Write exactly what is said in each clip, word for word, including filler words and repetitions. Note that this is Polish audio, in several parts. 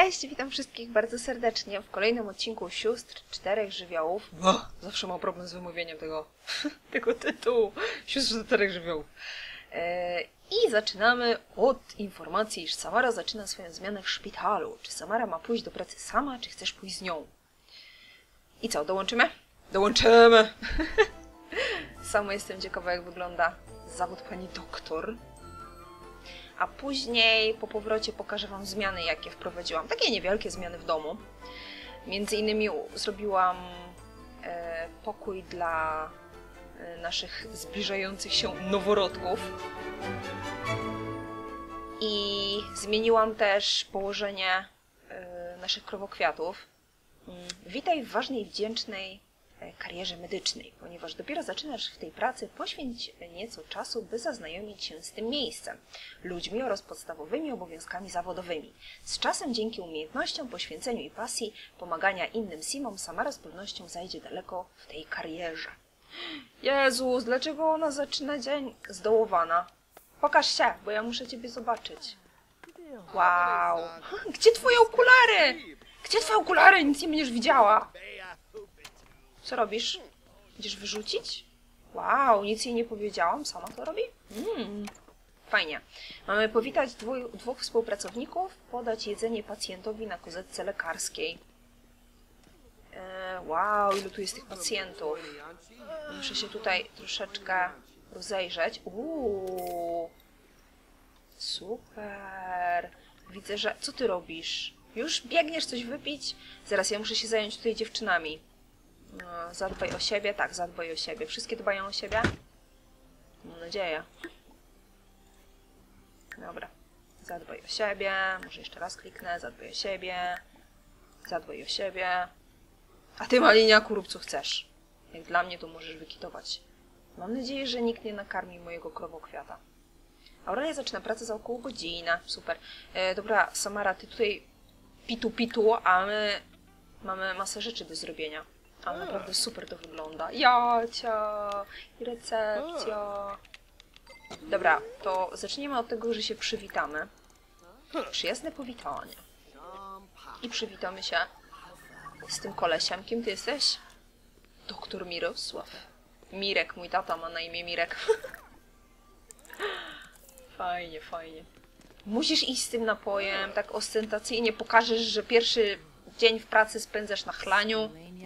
Cześć, witam wszystkich bardzo serdecznie w kolejnym odcinku Sióstr Czterech Żywiołów. O, zawsze mam problem z wymówieniem tego, tego tytułu. Sióstr Czterech Żywiołów. E, I zaczynamy od informacji, iż Samara zaczyna swoją zmianę w szpitalu. Czy Samara ma pójść do pracy sama, czy chcesz pójść z nią? I co, dołączymy? Dołączymy! Sama jestem ciekawa, jak wygląda zawód pani doktor. A później po powrocie pokażę wam zmiany, jakie wprowadziłam. Takie niewielkie zmiany w domu. Między innymi zrobiłam e, pokój dla e, naszych zbliżających się noworodków. I zmieniłam też położenie e, naszych krowokwiatów. Witaj w ważnej i wdzięcznej karierze medycznej, ponieważ dopiero zaczynasz w tej pracy, poświęć nieco czasu, by zaznajomić się z tym miejscem, ludźmi oraz podstawowymi obowiązkami zawodowymi. Z czasem dzięki umiejętnościom, poświęceniu i pasji pomagania innym simom, Samara z pewnością zajdzie daleko w tej karierze. Jezus, dlaczego ona zaczyna dzień zdołowana? Pokaż się, bo ja muszę ciebie zobaczyć. Wow, gdzie twoje okulary? Gdzie twoje okulary? Nic nie będziesz widziała. Co robisz? Będziesz wyrzucić? Wow, nic jej nie powiedziałam. Sama to robi? Mm, fajnie. Mamy powitać dwu, dwóch współpracowników, podać jedzenie pacjentowi na kozetce lekarskiej. E, wow, ilu tu jest tych pacjentów. Muszę się tutaj troszeczkę rozejrzeć. Uuu, super. Widzę, że... Co ty robisz? Już biegniesz coś wypić? Zaraz, ja muszę się zająć tutaj dziewczynami. No, zadbaj o siebie. Tak, zadbaj o siebie. Wszystkie dbają o siebie? Mam nadzieję. Dobra. Zadbaj o siebie. Może jeszcze raz kliknę. Zadbaj o siebie. Zadbaj o siebie. A ty, maliniaku, rób co chcesz. Jak dla mnie, to możesz wykitować. Mam nadzieję, że nikt nie nakarmi mojego krowokwiata. Aurelia zaczyna pracę za około godzinę. Super. E, dobra, Samara, ty tutaj pitu pitu, a my mamy masę rzeczy do zrobienia. Ale naprawdę super to wygląda. Jacia i recepcja. Dobra, to zacznijmy od tego, że się przywitamy. Przyjazne powitanie. I przywitamy się z tym kolesiem. Kim ty jesteś? Doktor Mirosław. Mirek, mój tata ma na imię Mirek. Fajnie, fajnie. Musisz iść z tym napojem, tak ostentacyjnie pokażesz, że pierwszy dzień w pracy spędzasz na chlaniu.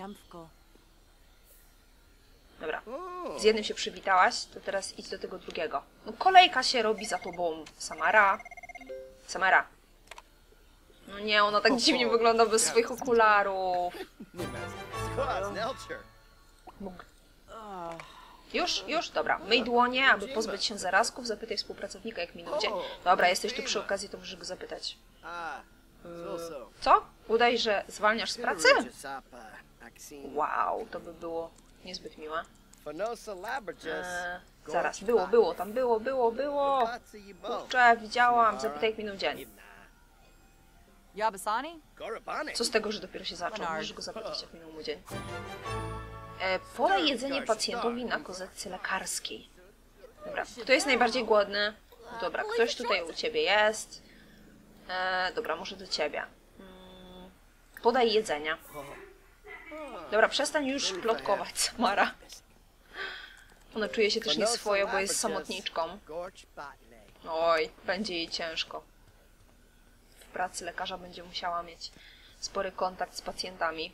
Dobra, z jednym się przywitałaś, to teraz idź do tego drugiego. No kolejka się robi za tobą. Samara. Samara. No nie, ona tak dziwnie wygląda bez swoich okularów. Już? Już? Dobra. Myj dłonie, aby pozbyć się zarazków. Zapytaj współpracownika, jak minął dzień. Dobra, jesteś tu przy okazji, to możesz go zapytać. Co? Udaj, że zwalniasz z pracy? Wow, to by było niezbyt miłe. Eee, zaraz, było, było, tam było, było, było. Kurczę, widziałam. Zapytaj, jak minął dzień. Co z tego, że dopiero się zaczął? Możesz go zapytać, jak minął mu dzień. E, podaj jedzenie pacjentowi na kozetce lekarskiej. Dobra, kto jest najbardziej głodny? Dobra, ktoś tutaj u ciebie jest. E, dobra, może do ciebie. Hmm, podaj jedzenie. Dobra, przestań już plotkować, Samara. Ona czuje się też nieswojo, bo jest samotniczką. Oj, będzie jej ciężko. W pracy lekarza będzie musiała mieć spory kontakt z pacjentami.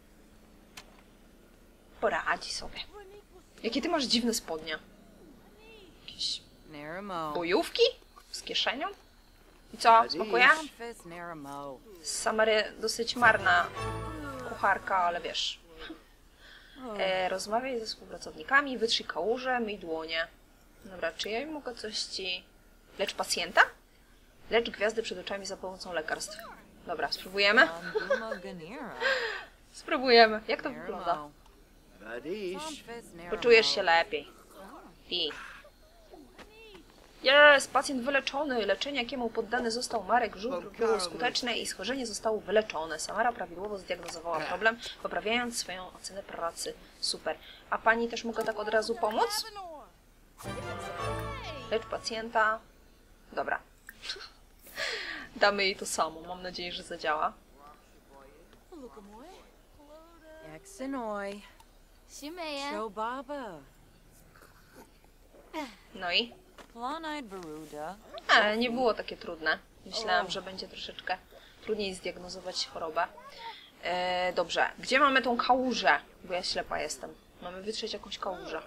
Poradzi sobie. Jakie ty masz dziwne spodnie? Jakieś bojówki? Z kieszenią? I co? Smakuje? Z Samary dosyć marna kucharka, ale wiesz. E, rozmawiaj ze współpracownikami, wytrzyj kałuże, myj dłonie. Dobra, czy ja mogę coś ci... Lecz pacjenta? Lecz gwiazdy przed oczami za pomocą lekarstw. Dobra, spróbujemy? Spróbujemy. Jak to wygląda? Poczujesz się lepiej. I. Jest! Pacjent wyleczony. Leczenie, jakiemu poddany został Marek Żubr, było skuteczne i schorzenie zostało wyleczone. Samara prawidłowo zdiagnozowała problem, poprawiając swoją ocenę pracy. Super. A pani też mogła tak od razu pomóc? Lecz pacjenta... Dobra. Damy jej to samo. Mam nadzieję, że zadziała. Exenoi. Shimea. Shobaba. No i? Planide Veruda. Ale nie było takie trudne. Myślałam, że będzie troszeczkę trudniej zdiagnozować chorobę. E, dobrze. Gdzie mamy tą kałużę? Bo ja ślepa jestem. Mamy wytrzeć jakąś kałużę.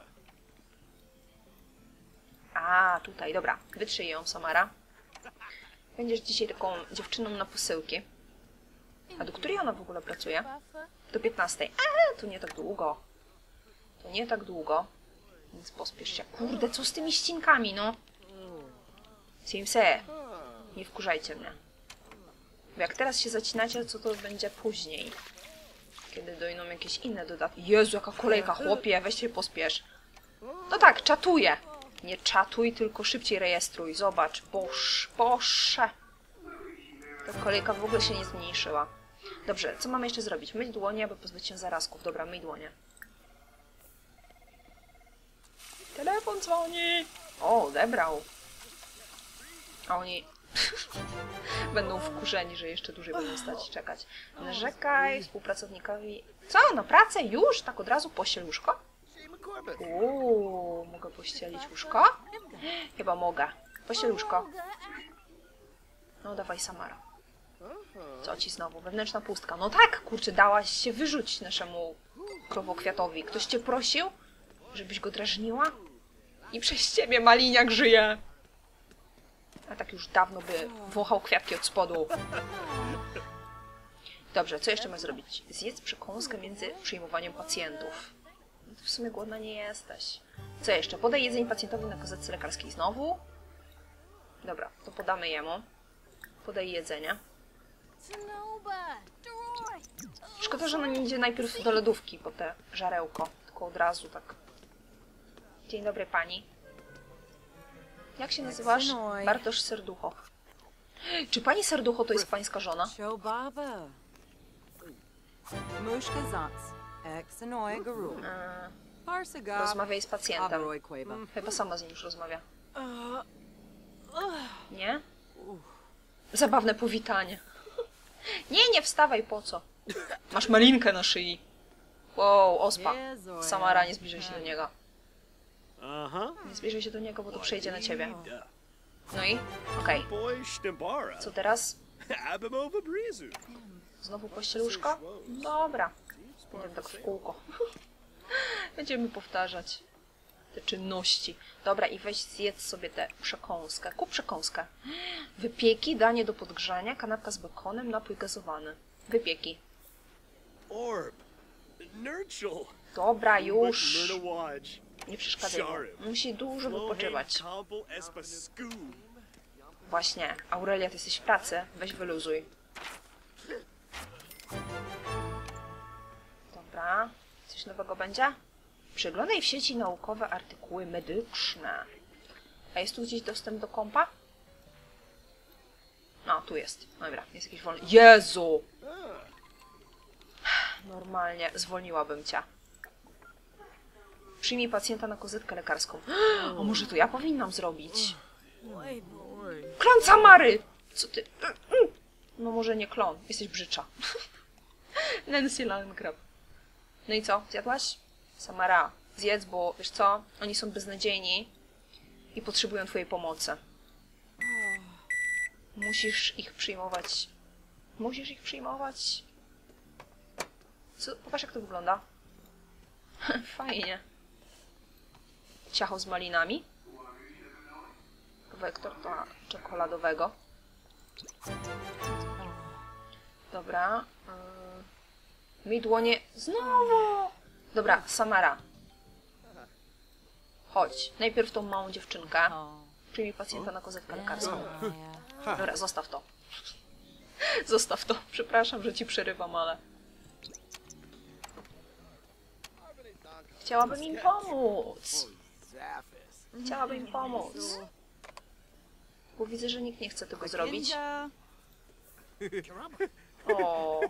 A, tutaj. Dobra. Wytrzyj ją, Samara. Będziesz dzisiaj taką dziewczyną na posyłki. A do której ona w ogóle pracuje? Do piętnastej. A, to nie tak długo. To nie tak długo. Więc pospiesz się. Kurde, co z tymi ścinkami, no? Simse, nie wkurzajcie mnie. Bo jak teraz się zacinacie, co to będzie później? Kiedy dojdą jakieś inne dodatki. Jezu, jaka kolejka, chłopie, weź się pospiesz. No tak, czatuję. Nie czatuj, tylko szybciej rejestruj. Zobacz, boż, boże. Ta kolejka w ogóle się nie zmniejszyła. Dobrze, co mamy jeszcze zrobić? Myć dłonie, aby pozbyć się zarazków. Dobra, myj dłonie. Telefon dzwoni. O, odebrał. A oni będą wkurzeni, że jeszcze dłużej będą stać czekać. Narzekaj współpracownikowi. Co? Na pracę? Już? Tak od razu pościel łóżko? Uuu, mogę pościelić łóżko? Chyba mogę. Pościel łóżko. No dawaj, Samara. Co ci znowu? Wewnętrzna pustka. No tak, kurczę, dałaś się wyrzucić naszemu krowokwiatowi. Ktoś cię prosił, żebyś go drażniła? I przez ciebie maliniak żyje. A tak już dawno by wąchał kwiatki od spodu. Dobrze, co jeszcze masz zrobić? Zjedz przekąskę między przyjmowaniem pacjentów. W sumie głodna nie jesteś. Co jeszcze? Podaj jedzenie pacjentowi na kozetce lekarskiej znowu. Dobra, to podamy jemu. Podaj jedzenie. Szkoda, że ona nie idzie najpierw do lodówki po te żarełko. Tylko od razu tak. Dzień dobry, pani. Jak się nazywasz? Bartosz Serducho. Czy pani Serducho to jest pańska żona? Shobaba. Mushka Zans. Exenoi Garu. Eee, Parsaga. rozmawiaj z pacjentem. Aberoi Queba. Chyba sama z nim już rozmawia. Uh, Nie? Zabawne powitanie. Nie, nie wstawaj, po co? Masz malinkę na szyi. Wow, ospa. Samara, nie zbliżaj się do niego. Nie zbliżaj się do niego, bo to przejdzie na ciebie. No i? Okej. Okay. Co teraz? Znowu pościeluszko? Dobra. Będziemy tak w kółko. Będziemy powtarzać te czynności. Dobra, i weź zjedz sobie tę przekąskę. Kup przekąskę. Wypieki, danie do podgrzania, kanapka z bekonem, napój gazowany. Wypieki. Dobra, już. Nie przeszkadzaj mu. Musi dużo wypoczywać. Właśnie. Aurelia, ty jesteś w pracy. Weź wyluzuj. Dobra. Coś nowego będzie? Przeglądaj w sieci naukowe artykuły medyczne. A jest tu gdzieś dostęp do kompa? No, tu jest. Dobra, jest jakiś wolny. Jezu! Normalnie, zwolniłabym cię. Przyjmij pacjenta na kozetkę lekarską. O, może to ja powinnam zrobić? Klon Samary! Co ty? No może nie klon, jesteś brzydcza. Nancy Landgraf. No i co, zjadłaś? Samara, zjedz, bo wiesz co? Oni są beznadziejni i potrzebują twojej pomocy. Musisz ich przyjmować. Musisz ich przyjmować. Co? Popatrz, jak to wygląda. Fajnie. Ciacho z malinami. Kawałek torta czekoladowego. Dobra. Myj dłonie. Znowu! Dobra, Samara. Chodź. Najpierw tą małą dziewczynkę. Przyjmij pacjenta na kozetkę lekarską. Dobra, zostaw to. Zostaw to. Przepraszam, że ci przerywam, ale... Chciałabym im pomóc. Chciałabym im pomóc. Bo widzę, że nikt nie chce tego zrobić. O.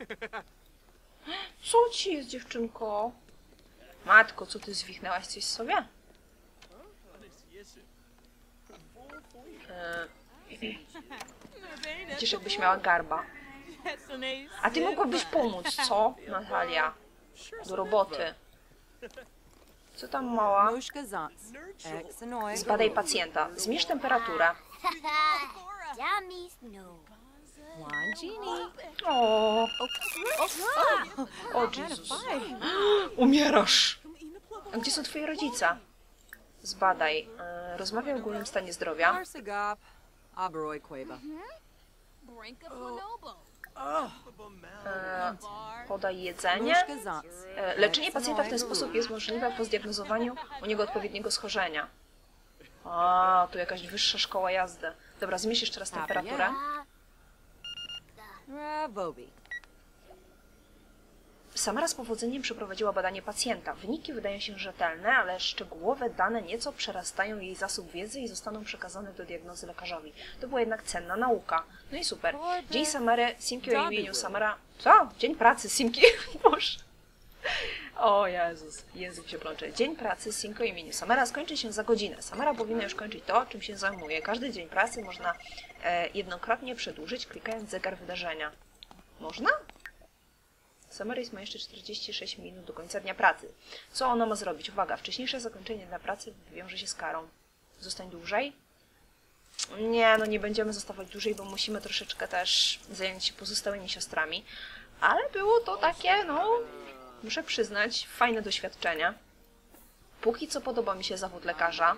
Co ci jest, dziewczynko? Matko, co ty zwichnęłaś coś sobie? E... Przecież jakbyś miała garba. A ty mogłabyś pomóc, co, Natalia? Do roboty. Co tam, mała? Mushka Zants. Exanoy Zbadaj pacjenta. Zmierz temperaturę. Dummies no. One genie. O, o Jezus. Umierasz. A gdzie są twoi rodzice? Zbadaj. E, Rozmawiaj o ogólnym stanie zdrowia. Arsagap. Aberoy Queba. Brink of Bonobo. E, Podaj jedzenie. Mushka Zants. E, Leczenie pacjenta w ten sposób jest możliwe po zdiagnozowaniu u niego odpowiedniego schorzenia. A, tu jakaś wyższa szkoła jazdy. Dobra, zmierz jeszcze raz temperaturę. Ravobi. Samara z powodzeniem przeprowadziła badanie pacjenta. Wyniki wydają się rzetelne, ale szczegółowe dane nieco przerastają jej zasób wiedzy i zostaną przekazane do diagnozy lekarzowi. To była jednak cenna nauka. No i super. Dzień Samary, Simki o imieniu Samara... Co? Dzień pracy Simki... Boże. O Jezus, język się plącze. Dzień pracy Simki o imieniu Samara skończy się za godzinę. Samara powinna już kończyć to, czym się zajmuje. Każdy dzień pracy można e, jednokrotnie przedłużyć, klikając zegar wydarzenia. Można? Samaris ma jeszcze czterdzieści sześć minut do końca dnia pracy. Co ona ma zrobić? Uwaga, wcześniejsze zakończenie dnia pracy wiąże się z karą. Zostań dłużej? Nie, no nie będziemy zostawać dłużej, bo musimy troszeczkę też zająć się pozostałymi siostrami. Ale było to takie, no, muszę przyznać, fajne doświadczenie. Póki co podoba mi się zawód lekarza.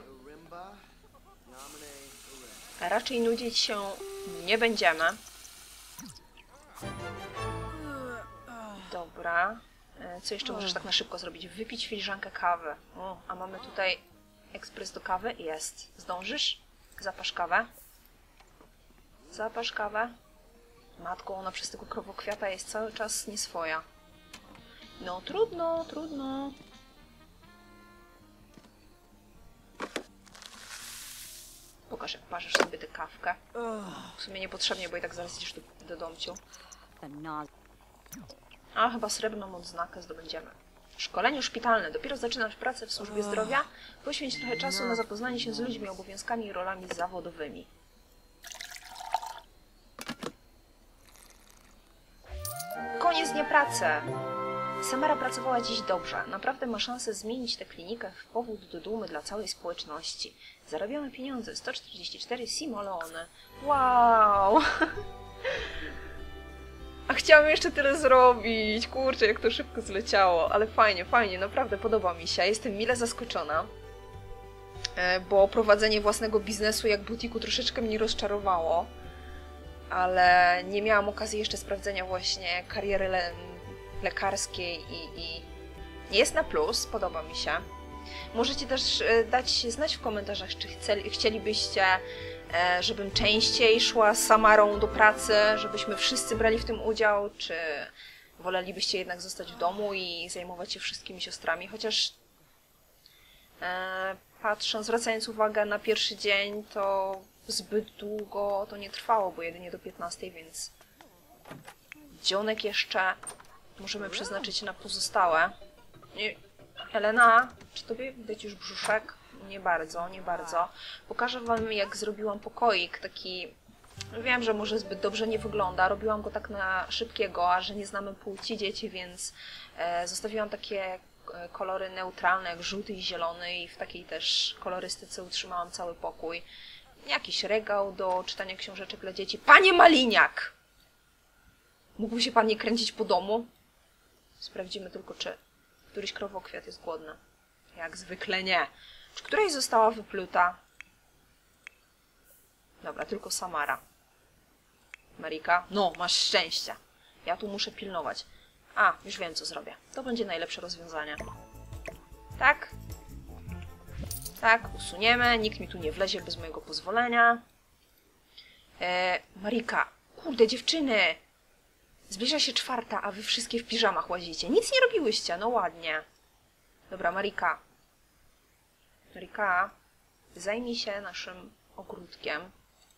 Raczej nudzić się nie będziemy. Dobra. Co jeszcze możesz tak na szybko zrobić? Wypić filiżankę kawy. O, a mamy tutaj ekspres do kawy? Jest. Zdążysz? Zapasz kawę. Zapasz kawę. Matko, ona przez tego krowokwiata jest cały czas nieswoja. No trudno, trudno. Pokaż, jak parzysz sobie tę kawkę. W sumie niepotrzebnie, bo i tak zaraz idziesz do, do domciu. A chyba srebrną odznakę zdobędziemy. Szkolenie szpitalne. Dopiero zaczynasz pracę w służbie zdrowia? Poświęć trochę czasu na zapoznanie się z ludźmi, obowiązkami i rolami zawodowymi. Koniec dnia pracy. Samara pracowała dziś dobrze. Naprawdę ma szansę zmienić tę klinikę w powód do dumy dla całej społeczności. Zarabiamy pieniądze. sto czterdzieści cztery simoleone. Wow! A chciałam jeszcze tyle zrobić. Kurczę, jak to szybko zleciało. Ale fajnie, fajnie. Naprawdę podoba mi się. Jestem mile zaskoczona. Bo prowadzenie własnego biznesu jak butiku troszeczkę mnie rozczarowało. Ale nie miałam okazji jeszcze sprawdzenia właśnie kariery le lekarskiej i, i jest na plus, podoba mi się. Możecie też dać znać w komentarzach, czy chceli, chcielibyście, żebym częściej szła z Samarą do pracy, żebyśmy wszyscy brali w tym udział, czy wolelibyście jednak zostać w domu i zajmować się wszystkimi siostrami, chociaż e, patrząc, zwracając uwagę na pierwszy dzień, to zbyt długo to nie trwało, bo jedynie do piętnastej, więc dzionek jeszcze możemy przeznaczyć na pozostałe. Nie. Helena, czy tobie widać już brzuszek? Nie bardzo, nie bardzo. Pokażę wam, jak zrobiłam pokoik, taki... Wiem, że może zbyt dobrze nie wygląda. Robiłam go tak na szybkiego, a że nie znamy płci dzieci, więc e, zostawiłam takie kolory neutralne, jak żółty i zielony, i w takiej też kolorystyce utrzymałam cały pokój. Jakiś regał do czytania książeczek dla dzieci. Panie Maliniak! Mógłby się pan nie kręcić po domu? Sprawdzimy tylko, czy któryś krowokwiat jest głodny. Jak zwykle nie. Czy któraś została wypluta? Dobra, tylko Samara. Marika? No, masz szczęście. Ja tu muszę pilnować. A, już wiem, co zrobię. To będzie najlepsze rozwiązanie. Tak? Tak, usuniemy. Nikt mi tu nie wlezie bez mojego pozwolenia. E, Marika. Kurde, dziewczyny! Zbliża się czwarta, a wy wszystkie w piżamach łazicie. Nic nie robiłyście, no ładnie. Dobra, Marika. Marika, zajmij się naszym ogródkiem.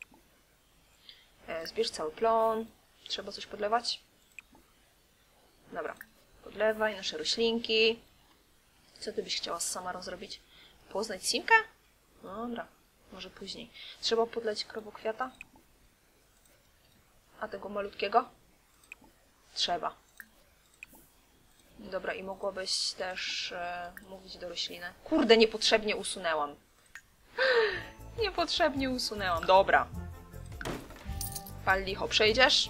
E, zbierz cały plon. Trzeba coś podlewać? Dobra, podlewaj nasze roślinki. Co ty byś chciała z Samarą zrobić? Poznać Simkę? No dobra, może później. Trzeba podleć krowokwiata? A tego malutkiego? Trzeba. Dobra, i mogłabyś też e, mówić do rośliny. Kurde, niepotrzebnie usunęłam. Niepotrzebnie usunęłam. Dobra. Pal licho, przejdziesz?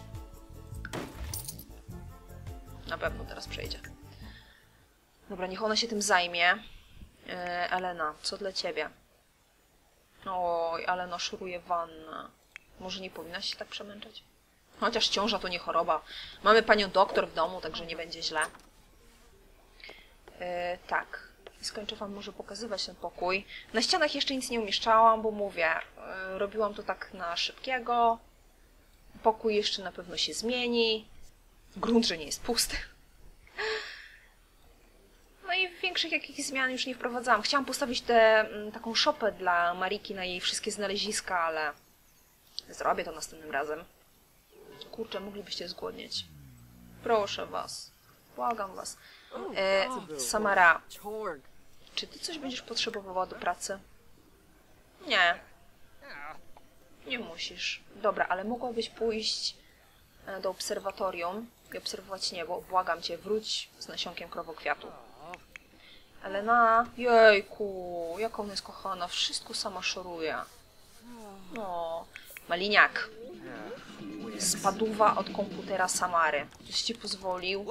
Na pewno teraz przejdzie. Dobra, niech ona się tym zajmie. E, Elena, co dla ciebie? Oj, ale no szuruje wannę. Może nie powinnaś się tak przemęczać? Chociaż ciąża to nie choroba. Mamy panią doktor w domu, także nie będzie źle. Yy, tak. Skończę wam może pokazywać ten pokój. Na ścianach jeszcze nic nie umieszczałam, bo mówię, yy, robiłam to tak na szybkiego. Pokój jeszcze na pewno się zmieni. Grunt, że nie jest pusty. No i większych jakichś zmian już nie wprowadzałam. Chciałam postawić tę mm, taką szopę dla Mariki na jej wszystkie znaleziska, ale zrobię to następnym razem. Kurczę, moglibyście zgłodnieć. Proszę was. Błagam was. E, Samara, Torg. czy ty coś będziesz potrzebowała do pracy? Nie. Nie musisz. Dobra, ale mogłabyś pójść e, do obserwatorium i obserwować niebo. Błagam cię, wróć z nasionkiem krowokwiatu. Elena, jejku, jaka ona jest kochana, wszystko sama szoruje. No, maliniak. Spaduwa od komputera Samary. Ktoś ci pozwolił?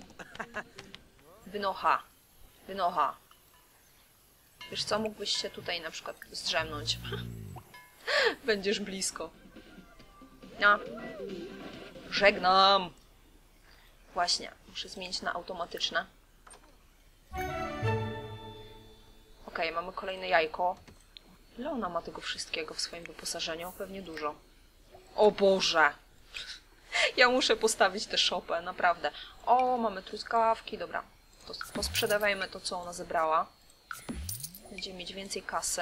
Wynocha. Wynocha. Wiesz co, mógłbyś się tutaj na przykład zdrzemnąć. Będziesz blisko. No. Żegnam. Właśnie, muszę zmienić na automatyczne. Okej, mamy kolejne jajko. Ile ona ma tego wszystkiego w swoim wyposażeniu? Pewnie dużo. O Boże! Ja muszę postawić tę szopę, naprawdę. O, mamy truskawki, dobra. To posprzedawajmy to, co ona zebrała. Będziemy mieć więcej kasy.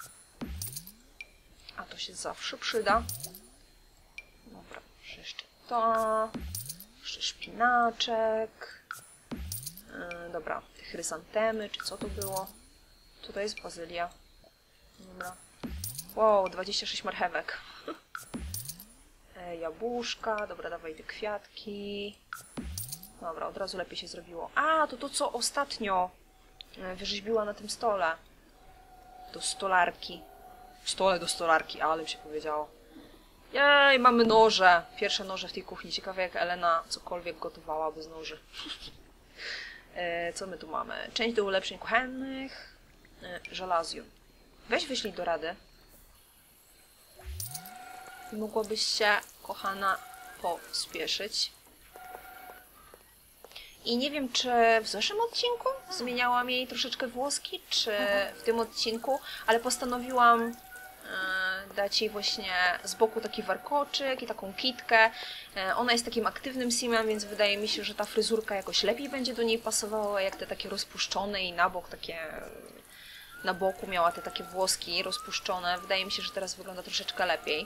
A to się zawsze przyda. Dobra, jeszcze to. Jeszcze szpinaczek. Yy, dobra, te chryzantemy, czy co to było? Co to jest? Bazylia. Dobra. Wow, dwadzieścia sześć marchewek. e, jabłuszka, dobra, dawaj te kwiatki. Dobra, od razu lepiej się zrobiło. A, to to, co ostatnio e, wyrzeźbiła na tym stole. Do stolarki. Stole do stolarki, ale mi się powiedziało. Jej, mamy noże. Pierwsze noże w tej kuchni. Ciekawe, jak Elena cokolwiek gotowała bez noży. e, co my tu mamy? Część do ulepszeń kuchennych. E, żelazium. Weź wyślij do rady. I mogłabyś się, kochana, pospieszyć. I nie wiem, czy w zeszłym odcinku zmieniałam jej troszeczkę włoski, czy w tym odcinku, ale postanowiłam e, dać jej właśnie z boku taki warkoczyk i taką kitkę. E, ona jest takim aktywnym simem, więc wydaje mi się, że ta fryzurka jakoś lepiej będzie do niej pasowała, jak te takie rozpuszczone i na bok takie... Na boku miała te takie włoski rozpuszczone. Wydaje mi się, że teraz wygląda troszeczkę lepiej.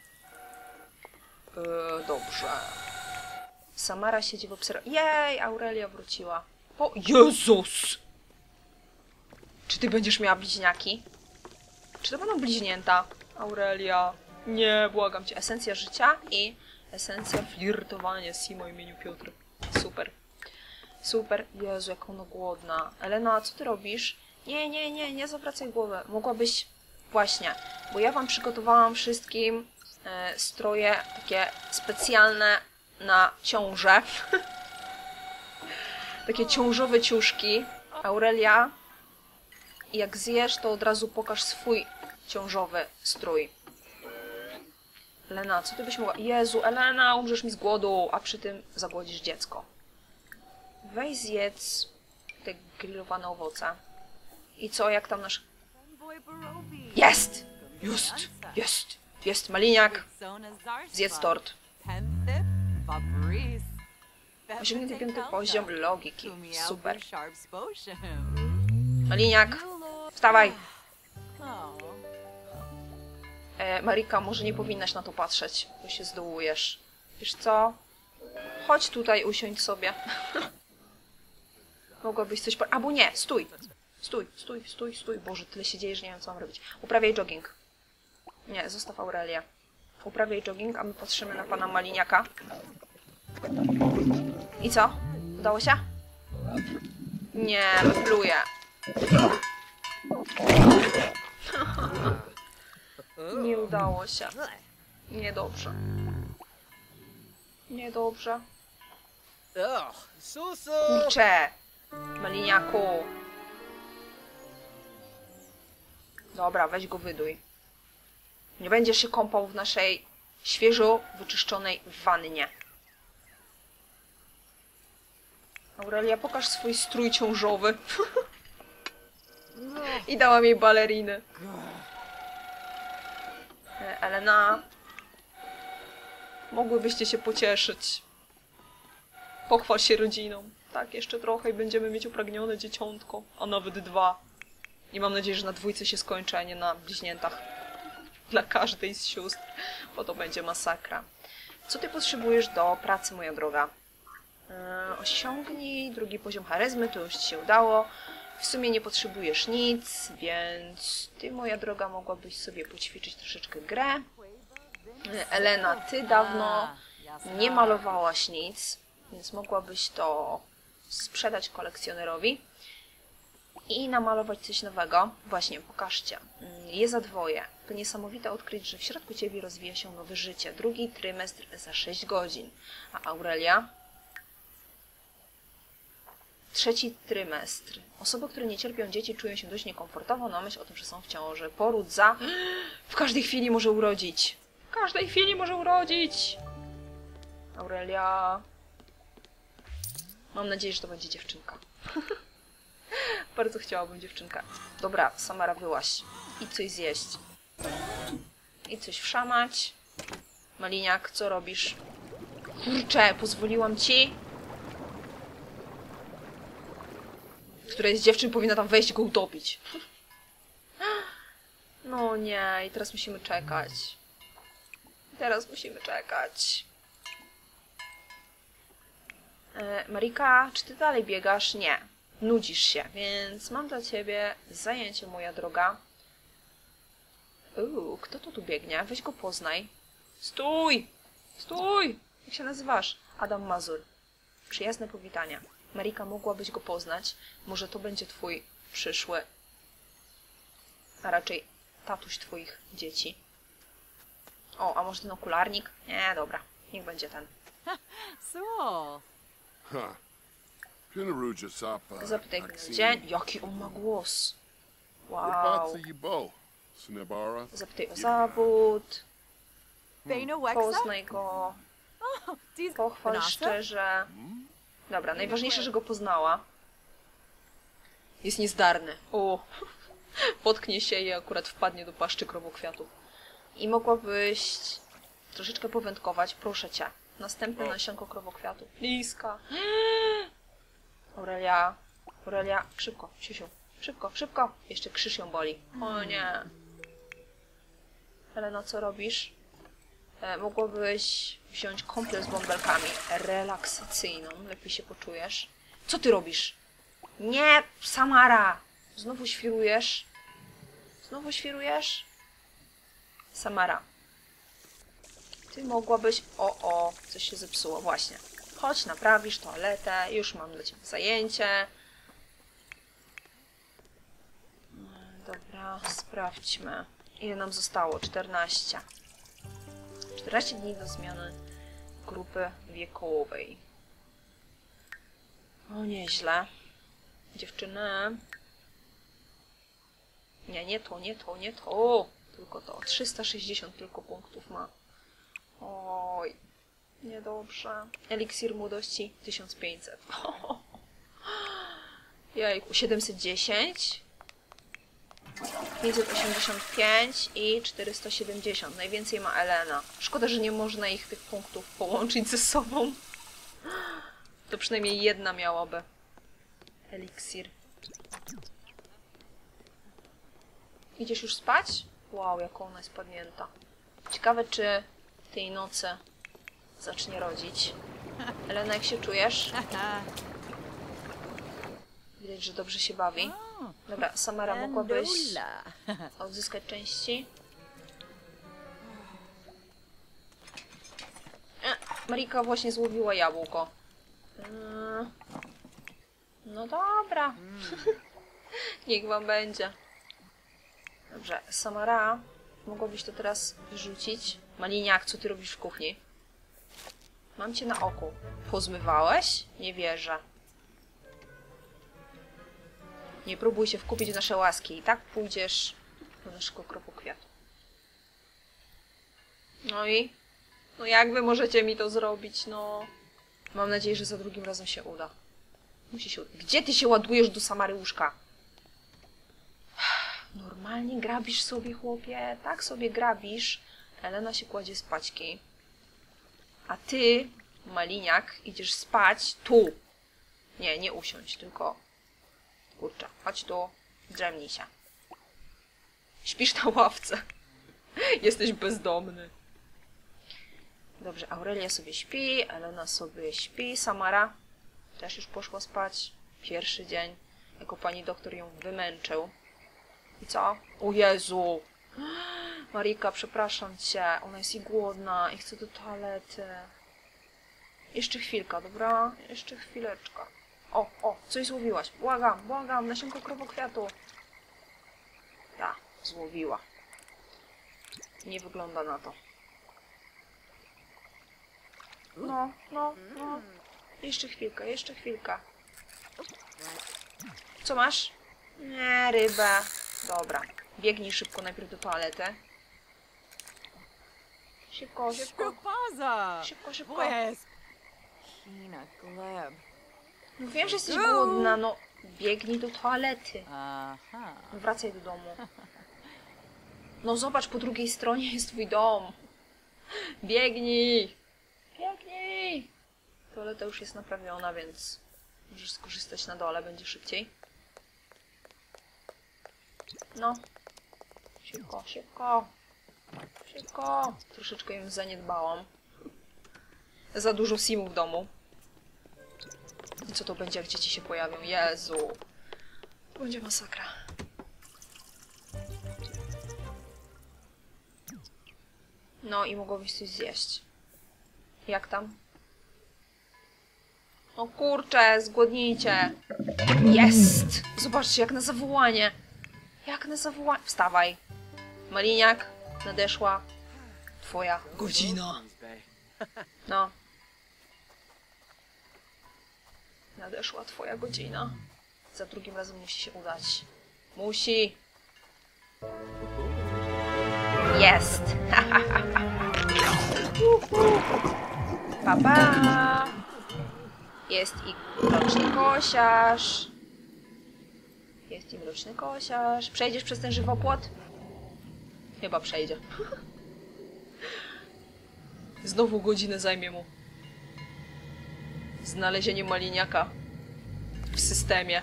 Yy, dobrze. Samara siedzi w obserwacji. Jej, Aurelia wróciła. O, Jezus! Czy ty będziesz miała bliźniaki? Czy to będą bliźnięta? Aurelia. Nie, błagam cię. Esencja życia i esencja flirtowania Simo o imieniu Piotr. Super. Super. Jezu, jak ona głodna. Elena, co ty robisz? Nie, nie, nie, nie zawracaj głowy. Mogłabyś... Właśnie, bo ja wam przygotowałam wszystkim e, stroje takie specjalne na ciążę. Takie ciążowe ciuszki. Aurelia, jak zjesz, to od razu pokaż swój ciążowy strój. Elena, co ty byś mogła... Jezu, Elena, umrzesz mi z głodu, a przy tym zagłodzisz dziecko. Weź zjedz te grillowane owoce. I co, jak tam nasz... Jest! Jest! Jest! Jest maliniak. Zjedz tort. osiemdziesiąty piąty poziom logiki. Super. Maliniak, wstawaj! E, Marika, może nie powinnaś na to patrzeć, bo się zdołujesz. Wiesz co? Chodź tutaj, usiądź sobie. Mogłabyś coś... Po... Albo nie, stój! Stój, stój, stój, stój. Boże, tyle się dzieje, że nie wiem, co mam robić. Uprawiaj jogging. Nie, zostaw Aurelię. uprawiaj jogging, a my patrzymy na pana Maliniaka. I co? Udało się? Nie, pluję. Nie udało się. Niedobrze. Niedobrze. Ugh, Susu! Kurczę! Maliniaku! Dobra, weź go wyduj. Nie będziesz się kąpał w naszej świeżo wyczyszczonej wannie. Aurelia, pokaż swój strój ciążowy. I dałam jej baleriny. Elena, mogłybyście się pocieszyć. Pochwal się rodziną. Tak, jeszcze trochę i będziemy mieć upragnione dzieciątko, a nawet dwa. I mam nadzieję, że na dwójce się skończy, a nie na bliźniętach. Dla każdej z sióstr, bo to będzie masakra. Co ty potrzebujesz do pracy, moja droga? Yy, osiągnij drugi poziom charyzmy, to już ci się udało. W sumie nie potrzebujesz nic, więc ty, moja droga, mogłabyś sobie poćwiczyć troszeczkę grę. Yy, Elena, ty dawno nie malowałaś nic, więc mogłabyś to sprzedać kolekcjonerowi i namalować coś nowego. Właśnie, pokażcie. Je za dwoje. To niesamowite odkryć, że w środku ciebie rozwija się nowe życie. Drugi trymestr za sześć godzin. A Aurelia? Trzeci trymestr. Osoby, które nie cierpią dzieci, czują się dość niekomfortowo na myśl o tym, że są w ciąży. Poród za... W każdej chwili może urodzić. W każdej chwili może urodzić. Aurelia... Mam nadzieję, że to będzie dziewczynka. Bardzo chciałabym dziewczynkę. Dobra, Samara, wyłaź. Idź coś zjeść. Idź coś wszamać. Maliniak, co robisz? Kurczę, pozwoliłam ci. Któraś z dziewczyn powinna tam wejść i go utopić. No nie, i teraz musimy czekać. Teraz musimy czekać. E, Marika, czy ty dalej biegasz? Nie. Nudzisz się, więc mam dla ciebie zajęcie, moja droga. Uuu, kto to tu biegnie? Weź go poznaj. Stój! Stój! Jak się nazywasz? Adam Mazur. Przyjazne powitania. Marika, mogłabyś go poznać. Może to będzie twój przyszły, a raczej tatuś twoich dzieci. O, a może ten okularnik? Nie, dobra. Niech będzie ten. So. Huh. Pinaruja Sapa. Zapytaj go na dzień. Jaki on ma głos. Wow. What's Yibo? Sunebara? Zapytaj o zawód. Beno Wexa? Poznaj go. Oh, these Pochwal Vanessa? szczerze. Dobra, najważniejsze, że go poznała. Jest niezdarny. O, potknie się i akurat wpadnie do paszczy krowokwiatów. I mogłabyś troszeczkę powędkować, proszę cię. Następne nasionko krowokwiatów. Liska. Aurelia. Aurelia, szybko, siusiu. Szybko, szybko. Jeszcze krzyż ją boli. O nie. Elena, co robisz? E, mogłabyś wziąć kąpiel z bąbelkami relaksacyjną. Lepiej się poczujesz. Co ty robisz? Nie, Samara! Znowu świrujesz? Znowu świrujesz? Samara. Ty mogłabyś... O, o, coś się zepsuło, właśnie. Chodź, naprawisz toaletę, już mam dla ciebie zajęcie. Dobra, sprawdźmy. Ile nam zostało? czternaście. czternaście dni do zmiany grupy wiekowej. O, nieźle. Dziewczyny. Nie, nie to, nie to, nie to. Tylko to. trzysta sześćdziesiąt tylko punktów ma. Oj, niedobrze. Eliksir młodości tysiąc pięćset. Jajku, siedemset dziesięć. pięćset osiemdziesiąt pięć i czterysta siedemdziesiąt. Najwięcej ma Elena. Szkoda, że nie można ich tych punktów połączyć ze sobą. To przynajmniej jedna miałaby. Eliksir. Idziesz już spać? Wow, jaką ona jest padnięta. Ciekawe, czy tej nocy zacznie rodzić. Elena, jak się czujesz? Widać, że dobrze się bawi. Dobra, Samara, mogłabyś Andola. odzyskać części? Marika właśnie złowiła jabłko. Yy, no dobra. Niech wam będzie. Dobrze, Samara, mogłabyś to teraz wyrzucić? Maliniak, co ty robisz w kuchni? Mam cię na oku. Pozmywałeś? Nie wierzę. Nie próbuj się wkupić w nasze łaski. I tak pójdziesz do naszego kropokwiatu. No i? No jak wy możecie mi to zrobić, no? Mam nadzieję, że za drugim razem się uda. Musi się udać. Gdzie ty się ładujesz do Samary łóżka? Normalnie grabisz sobie, chłopie. Tak sobie grabisz. Elena się kładzie spaćki. A ty, maliniak, idziesz spać tu. Nie, nie usiądź, tylko... Kurczę, chodź tu, drzemnij się. Śpisz na ławce. Jesteś bezdomny. Dobrze, Aurelia sobie śpi, Elena sobie śpi, Samara też już poszła spać. Pierwszy dzień, jako pani doktor ją wymęczył. I co? O Jezu! Marika, przepraszam cię, ona jest i głodna i chce do toalety. Jeszcze chwilka, dobra? Jeszcze chwileczkę. O, o, coś złowiłaś. Błagam, błagam, nasionko krowokwiatu. Ta, złowiła. Nie wygląda na to. No, no, no. Jeszcze chwilkę, jeszcze chwilkę. Co masz? Nie, rybę. Dobra. Biegnij szybko najpierw do toalety. Szybko, szybko. Szkopaza! Szybko, szybko. Pues. Kina gleb. No wiem, że jesteś głodna, no. Biegnij do toalety. Aha. No wracaj do domu. No zobacz, po drugiej stronie jest twój dom. Biegnij. Biegnij. Toaleta już jest naprawiona, więc możesz skorzystać na dole, będzie szybciej. No. Szybko, szybko. Szybko. Troszeczkę ją zaniedbałam. Za dużo simów w domu. I co to będzie, jak dzieci się pojawią? Jezu. To będzie masakra. No i mogłabyś coś zjeść. Jak tam? O kurczę, zgłodnijcie. Jest! Zobaczcie, jak na zawołanie. Jak na zawołanie. Wstawaj. Maliniak, nadeszła twoja godzina. No. Nadeszła twoja godzina. Za drugim razem musi się udać. Musi. Jest. Pa, pa. Jest i mroczny kosiarz. Jest i mroczny kosiarz. Przejdziesz przez ten żywopłot? Chyba przejdzie. Znowu godzinę zajmie mu znalezienie maliniaka w systemie.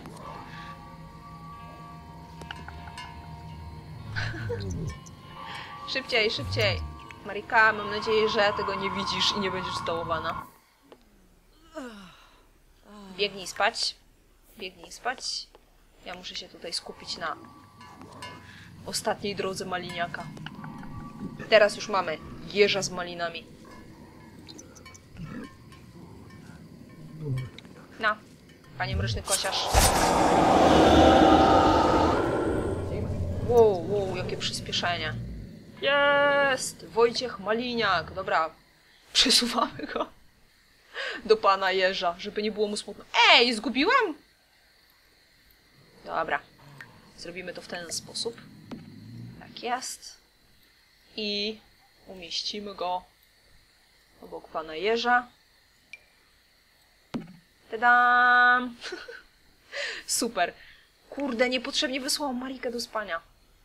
Szybciej, szybciej. Marika, mam nadzieję, że tego nie widzisz i nie będziesz zdołowana. Biegnij spać. Biegnij spać. Ja muszę się tutaj skupić na ostatniej drodze maliniaka. Teraz już mamy jeża z malinami. No, panie mroczny kosiarz. Wow, wow, jakie przyspieszenie. Jest! Wojciech Maliniak. Dobra, przesuwamy go do pana jeża, żeby nie było mu smutno. Ej, zgubiłem? Dobra, zrobimy to w ten sposób. Tak jest. I umieścimy go obok pana jeża. Tadam! Super. Kurde, niepotrzebnie wysłałam Marikę do spania.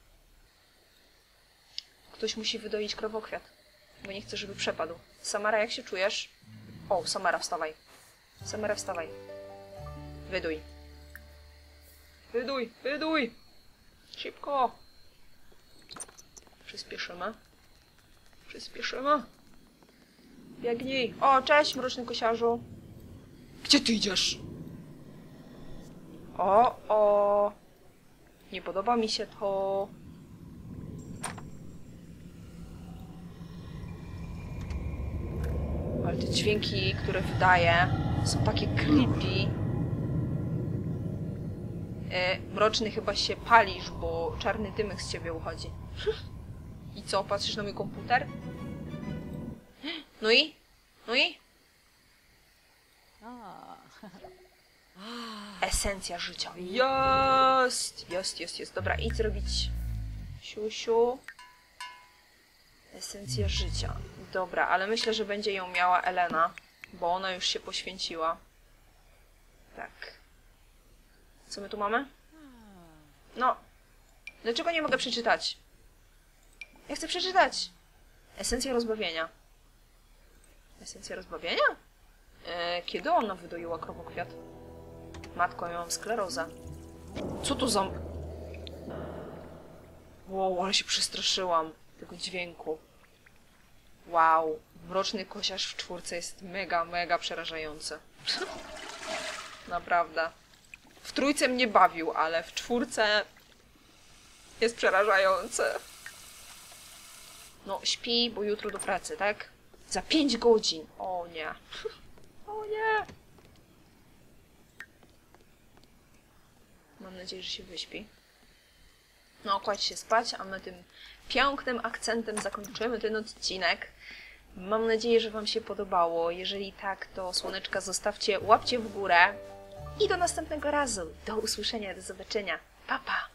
Ktoś musi wydoić krowokwiat, bo nie chcę, żeby przepadł. Samara, jak się czujesz? O, Samara, wstawaj. Samara, wstawaj. Wyduj. Wyduj, wyduj! Szybko! Przyspieszymy. Przyspieszymy. Biegnij. O, cześć, mroczny kosiarzu. Gdzie ty idziesz? O, o. Nie podoba mi się to. ale te dźwięki, które wydaje, są takie creepy. E, mroczny, chyba się palisz, bo czarny dymek z ciebie uchodzi. I co, patrzysz na mój komputer? No i? No i? Ah. Esencja życia. Jest! Jest, jest, jest. Dobra, idź zrobić siusiu. Esencja życia. Dobra, ale myślę, że będzie ją miała Elena, bo ona już się poświęciła. Tak. Co my tu mamy? No. Dlaczego nie mogę przeczytać? Ja chcę przeczytać. Esencja rozbawienia. Esencja rozbawienia? E, kiedy ona wydoiła krowokwiat? Matko, ja mam sklerozę. Co to za... Wow, ale się przestraszyłam tego dźwięku. Wow, mroczny kosiarz w czwórce jest mega, mega przerażający. Naprawdę. W trójce mnie bawił, ale w czwórce jest przerażający. No, śpi, bo jutro do pracy, tak? Za pięć godzin. O nie. O nie. Mam nadzieję, że się wyśpi. No, kładź się spać, a my tym pięknym akcentem zakończymy ten odcinek. Mam nadzieję, że wam się podobało. Jeżeli tak, to słoneczka zostawcie, łapcie w górę. I do następnego razu. Do usłyszenia, do zobaczenia. Pa, pa!